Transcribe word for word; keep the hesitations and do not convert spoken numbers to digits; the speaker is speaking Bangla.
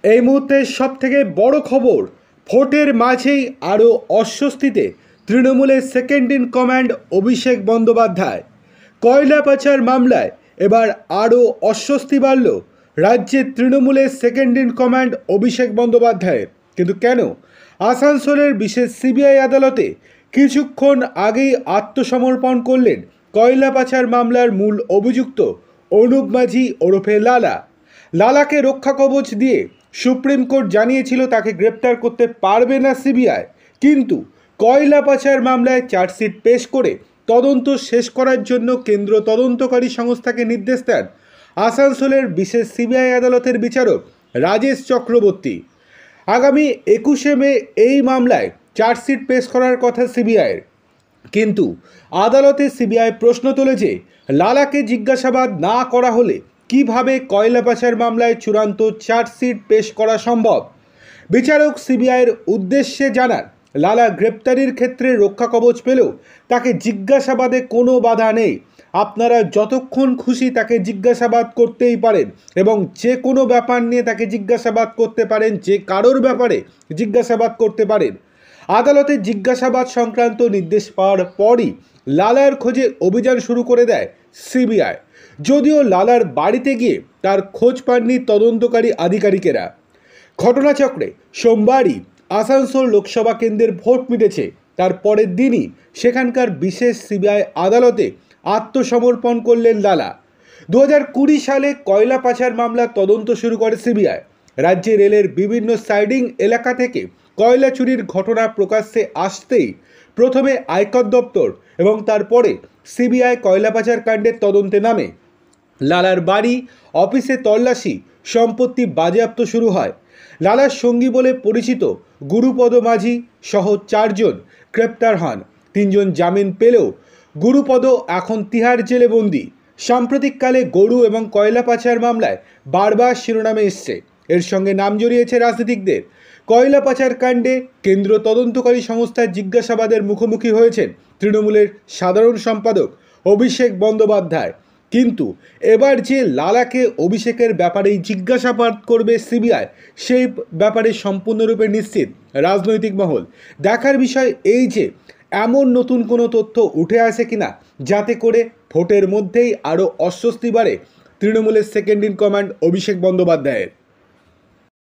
এই মুহূর্তে সব থেকে বড় খবর, ভোটের মাঝেই আরও অস্বস্তিতে তৃণমূলের second in command Abhishek Bandyopadhyay. কয়লা পাচার মামলায় এবার আরও অস্বস্তি বাড়ল রাজ্যের তৃণমূলের সেকেন্ড ইন কমান্ড অভিষেক বন্দ্যোপাধ্যায়ের। কিন্তু কেন? আসানসোলের বিশেষ সিবিআই আদালতে কিছুক্ষণ আগেই আত্মসমর্পণ করলেন কয়লা পাচার মামলার মূল অভিযুক্ত অনুপ মাঝি ওরফে লালা। লালাকে রক্ষা কবচ দিয়ে সুপ্রিম কোর্ট জানিয়েছিল তাকে গ্রেপ্তার করতে পারবে না সিবিআই, কিন্তু কয়লা পাচার মামলায় চার্জশিট পেশ করে তদন্ত শেষ করার জন্য কেন্দ্র তদন্তকারী সংস্থাকে নির্দেশ দেন আসানসোলের বিশেষ সিবিআই আদালতের বিচারক রাজেশ চক্রবর্তী। আগামী একুশে মে এই মামলায় চার্জশিট পেশ করার কথা সিবিআইয়ের, কিন্তু আদালতে সিবিআই প্রশ্ন তোলে যে লালাকে জিজ্ঞাসাবাদ না করা হলে কিভাবে কয়লা পাচার মামলায় চূড়ান্ত চার্জশিট পেশ করা সম্ভব। বিচারক সিবিআইয়ের উদ্দেশ্যে জানান, লালা গ্রেপ্তারির ক্ষেত্রে রক্ষা কবচ পেলেও তাকে জিজ্ঞাসাবাদে কোনো বাধা নেই। আপনারা যতক্ষণ খুশি তাকে জিজ্ঞাসাবাদ করতেই পারেন এবং যে কোনো ব্যাপার নিয়ে তাকে জিজ্ঞাসাবাদ করতে পারেন, যে কারোর ব্যাপারে জিজ্ঞাসাবাদ করতে পারেন। আদালতে জিজ্ঞাসাবাদ সংক্রান্ত নির্দেশ পাওয়ার পরই লালার খোঁজে অভিযান শুরু করে দেয় সিবিআই। যদিও লালার বাড়িতে গিয়ে তার খোঁজ পাননি তদন্তকারী আধিকারিকেরা। ঘটনাচক্রে সোমবারই আসানসোল লোকসভা কেন্দ্রের ভোট মিটেছে, তার পরের দিনই সেখানকার বিশেষ সিবিআই আদালতে আত্মসমর্পণ করলেন লালা। দু হাজার কুড়ি সালে কয়লা পাচার মামলার তদন্ত শুরু করে সিবিআই। রাজ্যে রেলের বিভিন্ন সাইডিং এলাকা থেকে কয়লা চুরির ঘটনা প্রকাশ্যে আসতেই প্রথমে আয়কর দপ্তর এবং তারপরে সিবিআই কয়লা পাচার কাণ্ডের তদন্তে নামে। লালার বাড়ি, অফিসে তল্লাশি, সম্পত্তি বাজেয়াপ্ত শুরু হয়। লালার সঙ্গী বলে পরিচিত গুরুপদ মাঝি সহ চারজন গ্রেপ্তার হন। তিনজন জামিন পেলেও গুরুপদ এখন তিহার জেলে বন্দি। সাম্প্রতিককালে গরু এবং কয়লা পাচার মামলায় বারবার শিরোনামে এসছে, এর সঙ্গে নাম জড়িয়েছে রাজনীতিকদের। কয়লা পাচার কাণ্ডে কেন্দ্র তদন্তকারী সংস্থার জিজ্ঞাসাবাদের মুখোমুখি হয়েছেন তৃণমূলের সাধারণ সম্পাদক অভিষেক বন্দ্যোপাধ্যায়। কিন্তু এবার যে লালাকে অভিষেকের ব্যাপারেই জিজ্ঞাসাবাদ করবে সিবিআই, সেই ব্যাপারে সম্পূর্ণরূপে নিশ্চিত রাজনৈতিক মহল। দেখার বিষয় এই যে এমন নতুন কোনো তথ্য উঠে আসে কিনা যাতে করে ভোটের মধ্যেই আরও অস্বস্তি বাড়ে তৃণমূলের সেকেন্ড ইন কমান্ড অভিষেক বন্দ্যোপাধ্যায়ের।